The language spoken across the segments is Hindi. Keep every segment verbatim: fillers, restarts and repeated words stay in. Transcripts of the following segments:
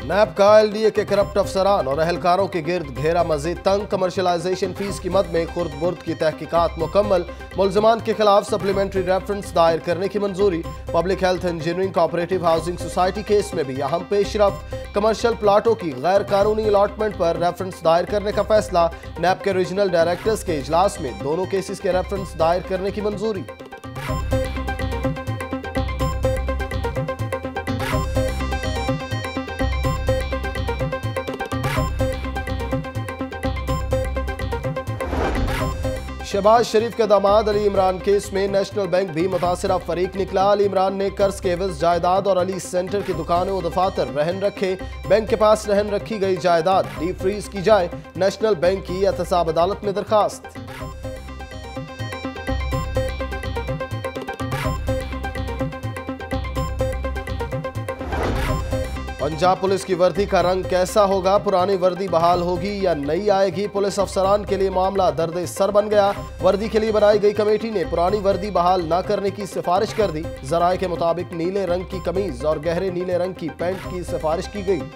नैब का एलडीए के करप्ट अफसरान और अहलकारों के गिर्द घेरा मजीद तंग। कमर्शलाइजेशन फीस की मद में खुर्द बुर्द की तहकीकात मुकम्मल। मुलजमान के खिलाफ सप्लीमेंट्री रेफरेंस दायर करने की मंजूरी। Public health engineering cooperative housing society case में भी अहम पेशरफ्त। कमर्शियल प्लाटों की गैर कानूनी अलॉटमेंट पर रेफरेंस दायर करने का फैसला। नैब के रीजनल डायरेक्टर्स के इजलास में दोनों केसेस के रेफरेंस दायर करने की मंजूरी। शहबाज शरीफ के दामाद अली इमरान केस में नेशनल बैंक भी मुतासिरा फरीक निकला। अली इमरान ने कर्ज के एवज जायदाद और अली सेंटर की दुकानें और दफातर रहन रखे। बैंक के पास रहन रखी गई जायदाद डी फ्रीज की जाए। नेशनल बैंक की एहतसाब अदालत में दरखास्त। पंजाब पुलिस की वर्दी का रंग कैसा होगा? पुरानी वर्दी बहाल होगी या नई आएगी? पुलिस अफसरान के लिए मामला दर्द सर बन गया। वर्दी के लिए बनाई गई कमेटी ने पुरानी वर्दी बहाल न करने की सिफारिश कर दी। जराये के मुताबिक नीले रंग की कमीज और गहरे नीले रंग की पैंट की सिफारिश की गई।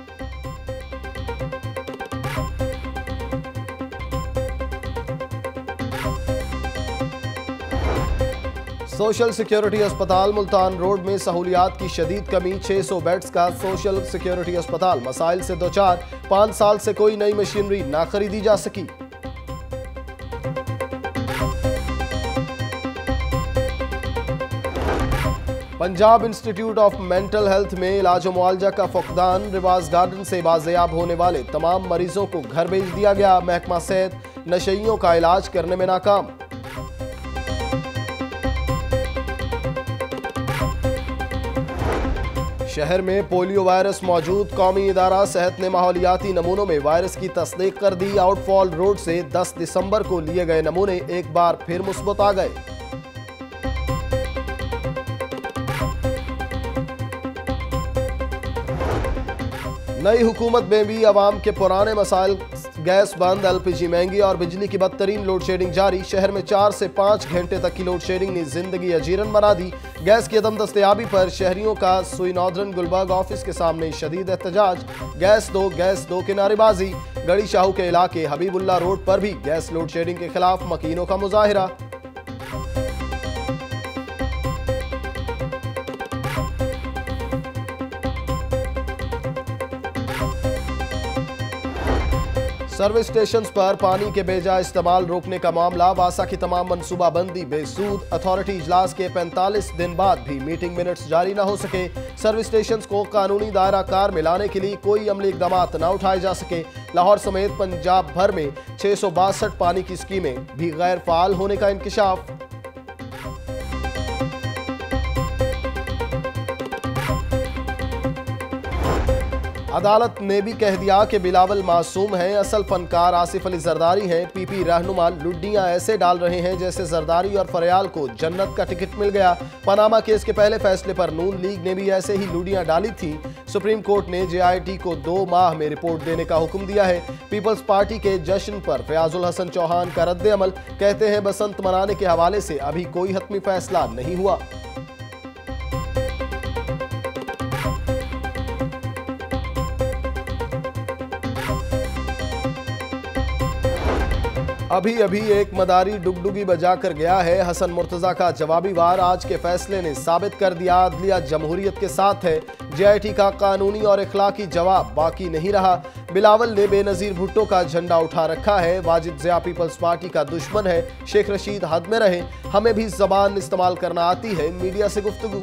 सोशल सिक्योरिटी अस्पताल मुल्तान रोड में सहूलियात की शदीद कमी। छह सौ बेड्स का सोशल सिक्योरिटी अस्पताल मसाइल से दो चार। पाँच साल से कोई नई मशीनरी ना खरीदी जा सकी। Punjab institute of mental health में इलाज और मुआवजा का फुकदान। रिवाज गार्डन से बाजियाब होने वाले तमाम मरीजों को घर भेज दिया गया। महकमा सेहत नशइयों का इलाज करने में नाकाम। शहर में पोलियो वायरस मौजूद। कौमी इदारा सेहत ने माहौलियाती नमूनों में वायरस की तस्दीक कर दी। आउटफॉल रोड से दस दिसंबर को लिए गए नमूने एक बार फिर मुस्बत आ गए। नई हुकूमत में भी अवाम के पुराने मसाइल। गैस बंद, एलपीजी महंगी और बिजली की बदतरीन लोड शेडिंग जारी। शहर में चार से पाँच घंटे तक की लोड शेडिंग ने जिंदगी अजीरन बना दी। गैस की अदम दस्तयाबी पर शहरियों का सुई नॉर्दर्न गुलबर्ग ऑफिस के सामने शदीद एहतजाज। गैस दो गैस दो की नारेबाजी। गड़ी शाहू के इलाके हबीबुल्ला रोड पर भी गैस लोड शेडिंग के खिलाफ मकीनों का मुजाहिरा। सर्विस स्टेशंस पर पानी के बेजा इस्तेमाल रोकने का मामला। वासा की तमाम मनसूबाबंदी बेसूद। अथॉरिटी इजलास के पैंतालीस दिन बाद भी मीटिंग मिनट्स जारी न हो सके। सर्विस स्टेशंस को कानूनी दायरा कार में लाने के लिए कोई अमली इकदाम न उठाए जा सके। लाहौर समेत पंजाब भर में छह सौ बासठ पानी की स्कीमें भी गैर फाल होने का इंकशाफ। अदालत ने भी कह दिया कि बिलावल मासूम हैं। असल फनकार आसिफ अली जरदारी हैं। पीपी रहनुमा लुड्डियां ऐसे डाल रहे हैं जैसे जरदारी और फरियाल को जन्नत का टिकट मिल गया। पनामा केस के पहले फैसले पर नून लीग ने भी ऐसे ही लुड्डियां डाली थी। सुप्रीम कोर्ट ने जेआईटी को दो माह में रिपोर्ट देने का हुक्म दिया है। पीपल्स पार्टी के जश्न पर फयाजुल हसन चौहान का रद्द अमल। कहते हैं बसंत मनाने के हवाले से अभी कोई हतमी फैसला नहीं हुआ। अभी अभी एक मदारी डुगडुगी बजाकर गया है। हसन मुर्तजा का जवाबी वार आज के फैसले ने साबित कर दिया अदलिया जमहूरियत के साथ है। जेआईटी का कानूनी और इखलाकी जवाब बाकी नहीं रहा। बिलावल ने बेनजीर भुट्टो का झंडा उठा रखा है। वाजिद ज़िया पीपल्स पार्टी का दुश्मन है। शेख रशीद हद में रहे, हमें भी जबान इस्तेमाल करना आती है। मीडिया से गुफ्तगू।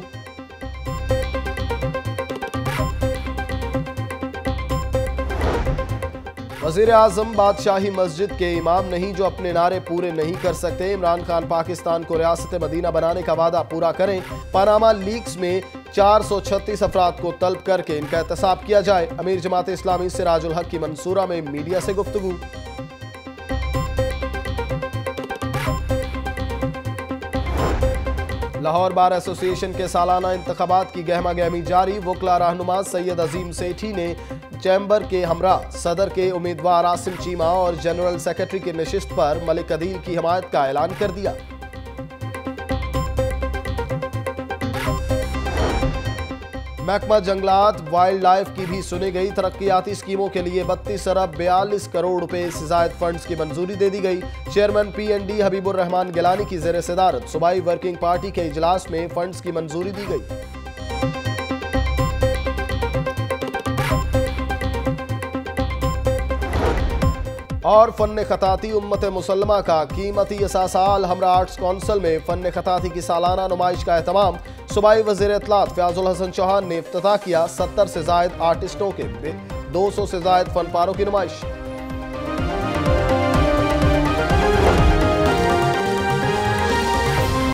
वज़ीर आज़म बादशाही मस्जिद के इमाम नहीं जो अपने नारे पूरे नहीं कर सकते। इमरान खान पाकिस्तान को रियासत मदीना बनाने का वादा पूरा करें। पनामा लीक्स में चार सौ छत्तीस अफराद को तलब करके इनका एहतसाब किया जाए। अमीर जमात इस्लामी सिराजुल हक की मंसूरा में मीडिया से गुफ्तगू। लाहौर बार एसोसिएशन के सालाना इंतखाबात की गहमा गहमी जारी। वकला रहनुमा सैयद अजीम सेठी ने चैम्बर के हमरा सदर के उम्मीदवार आसिम चीमा और जनरल सेक्रेटरी की नशिस्त पर मलिक अदील की हिमायत का ऐलान कर दिया। महकमा जंगलात वाइल्ड लाइफ की भी सुनी गई। तरक्कियाती स्कीमों के लिए बत्तीस अरब बयालीस करोड़ रुपए से जायद फंड्स की मंजूरी दे दी गई। Chairman P N D Habibur Rahman Gilani की जेर सदारत सूबाई वर्किंग पार्टी के इजलास में फंड्स की मंजूरी दी गई। और फन खताती उम्मत मुसलमा का कीमती असासाल हमरा आर्ट्स काउंसिल में फन खताती की सालाना नुमाइश का एहतमाम। सूबाई वज़ीर इत्तलात फ़याज़ुल हसन चौहान ने इफ्तिताह किया। सत्तर से जायद आर्टिस्टों के दो सौ से जायद फनपारों की नुमाइश।